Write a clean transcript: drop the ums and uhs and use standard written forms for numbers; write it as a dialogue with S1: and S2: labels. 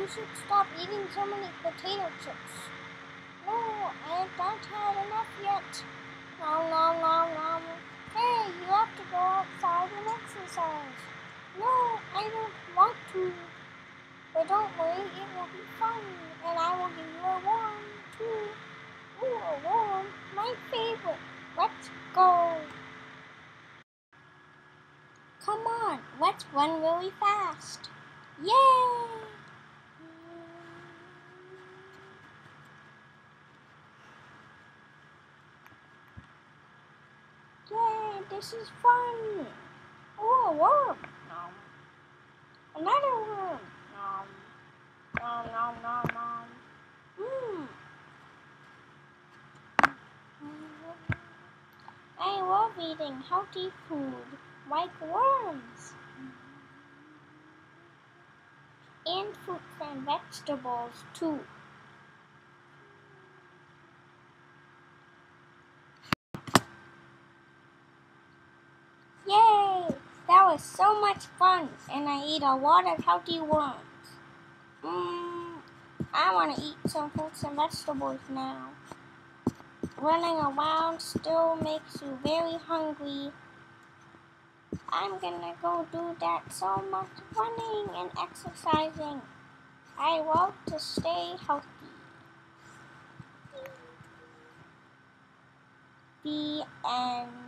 S1: you should stop eating so many potato chips. No, I don't have enough yet. Nom nom nom nom. Hey, you have to go outside and exercise. No, I don't want to. But don't worry, it will be fun, and I will give you a worm, too. Ooh, a worm, my favorite. Let's go. Come on, let's run really fast. Yay! Yay, this is fun. Oh, a worm. Nom. Another worm. Nom. Nom, nom, nom, nom. I love eating healthy food, like worms. And fruits and vegetables, too. Yay! That was so much fun, and I ate a lot of healthy worms. I want to eat some fruits and vegetables now. Running around still makes you very hungry. I'm gonna go do that so much running and exercising. I love to stay healthy. The end.